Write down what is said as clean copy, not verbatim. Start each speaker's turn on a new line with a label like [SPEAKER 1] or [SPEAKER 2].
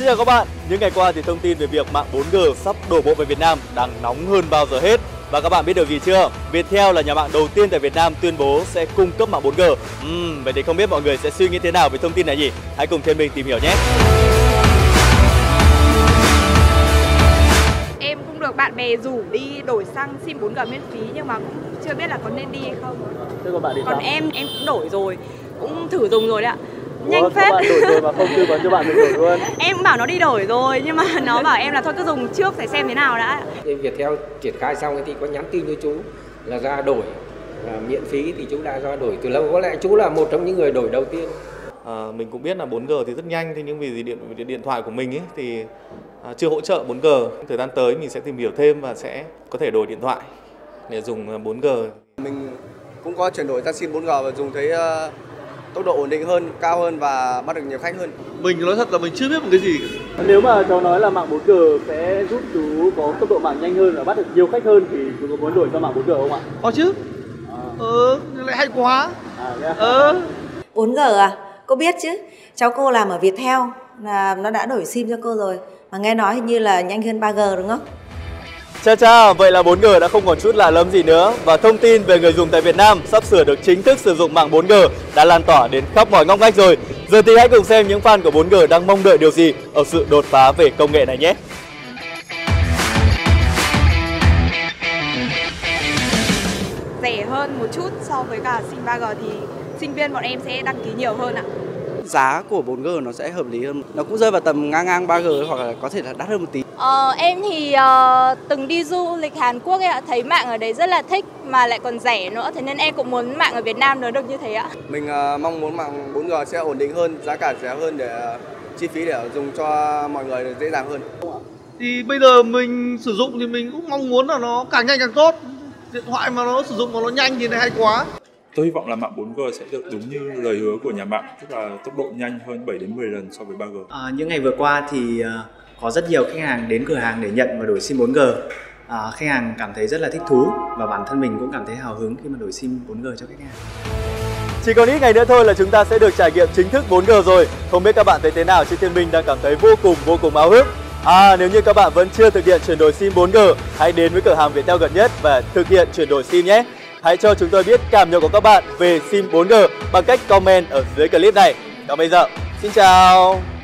[SPEAKER 1] chào các bạn. Những ngày qua thì thông tin về việc mạng 4G sắp đổ bộ về Việt Nam đang nóng hơn bao giờ hết. Và các bạn biết điều gì chưa? Viettel là nhà mạng đầu tiên tại Việt Nam tuyên bố sẽ cung cấp mạng 4G. Vậy thì không biết mọi người sẽ suy nghĩ thế nào về thông tin này nhỉ? Hãy cùng Thiên Minh tìm hiểu nhé.
[SPEAKER 2] Em cũng được bạn bè rủ đi đổi sang sim 4G miễn phí nhưng mà cũng chưa biết là có nên đi hay không.
[SPEAKER 1] Thế còn bạn thì
[SPEAKER 2] Còn
[SPEAKER 1] sao?
[SPEAKER 2] em cũng đổi rồi, cũng thử dùng rồi đấy ạ.
[SPEAKER 1] Ủa,
[SPEAKER 2] Nhanh phết.
[SPEAKER 1] các bạn đổi rồi mà không tư vấn cho bạn được đổi luôn.
[SPEAKER 2] Em cũng bảo nó đi đổi rồi nhưng mà nó bảo em là thôi cứ dùng trước để xem thế nào đã.
[SPEAKER 3] Viettel triển khai xong thì có nhắn tin với chú là ra đổi miễn phí, thì chú đã ra đổi từ lâu. Có lẽ chú là một trong những người đổi đầu tiên.
[SPEAKER 4] Mình cũng biết là 4G thì rất nhanh, thế nhưng vì điện thoại của mình ấy thì chưa hỗ trợ 4G. Thời gian tới mình sẽ tìm hiểu thêm và sẽ có thể đổi điện thoại để dùng 4G.
[SPEAKER 5] Mình cũng có chuyển đổi sang sim 4G và dùng thấy tốc độ ổn định hơn, cao hơn và bắt được nhiều khách hơn.
[SPEAKER 6] Mình nói thật là mình chưa biết một cái gì cả.
[SPEAKER 1] Nếu mà cháu nói là mạng 4G sẽ giúp chú có tốc độ mạng nhanh hơn và bắt được nhiều khách hơn thì chú có muốn đổi sang mạng 4G không ạ?
[SPEAKER 6] Có chứ. Lại hay quá.
[SPEAKER 7] 4G à? Cô biết chứ. Cháu cô làm ở Viettel là nó đã đổi sim cho cô rồi. Mà nghe nói hình như là nhanh hơn 3G đúng không?
[SPEAKER 1] Chà, vậy là 4G đã không còn chút lạ lẫm gì nữa. Và thông tin về người dùng tại Việt Nam sắp sửa được chính thức sử dụng mạng 4G đã lan tỏa đến khắp mọi ngóc ngách rồi. Giờ thì hãy cùng xem những fan của 4G đang mong đợi điều gì ở sự đột phá về công nghệ này nhé.
[SPEAKER 2] Rẻ hơn một chút so với cả sim 3G thì sinh viên bọn em sẽ đăng ký nhiều hơn ạ.
[SPEAKER 5] Giá của 4G nó sẽ hợp lý hơn. Nó cũng rơi vào tầm ngang 3G hoặc là có thể là đắt hơn một tí.
[SPEAKER 8] Em thì từng đi du lịch Hàn Quốc ấy ạ, thấy mạng ở đấy rất là thích mà lại còn rẻ nữa, thế nên em cũng muốn mạng ở Việt Nam nó được như thế ạ.
[SPEAKER 5] Mình mong muốn mạng 4G sẽ ổn định hơn, giá cả rẻ hơn để chi phí để dùng cho mọi người dễ dàng hơn.
[SPEAKER 6] Thì bây giờ mình sử dụng thì mình cũng mong muốn là nó càng nhanh càng tốt. Điện thoại mà nó sử dụng mà nó nhanh thì này hay quá.
[SPEAKER 9] Tôi hy vọng là mạng 4G sẽ được đúng như lời hứa của nhà mạng, tức là tốc độ nhanh hơn 7 đến 10 lần so với 3G.
[SPEAKER 10] Những ngày vừa qua thì có rất nhiều khách hàng đến cửa hàng để nhận và đổi sim 4G. Khách hàng cảm thấy rất là thích thú và bản thân mình cũng cảm thấy hào hứng khi mà đổi sim 4G cho khách hàng.
[SPEAKER 1] Chỉ còn ít ngày nữa thôi là chúng ta sẽ được trải nghiệm chính thức 4G rồi. Không biết các bạn thấy thế nào, chứ Thiên Minh đang cảm thấy vô cùng háo hức. Nếu như các bạn vẫn chưa thực hiện chuyển đổi sim 4G, hãy đến với cửa hàng Viettel gần nhất và thực hiện chuyển đổi sim nhé. Hãy cho chúng tôi biết cảm nhận của các bạn về sim 4G bằng cách comment ở dưới clip này. Còn bây giờ, xin chào!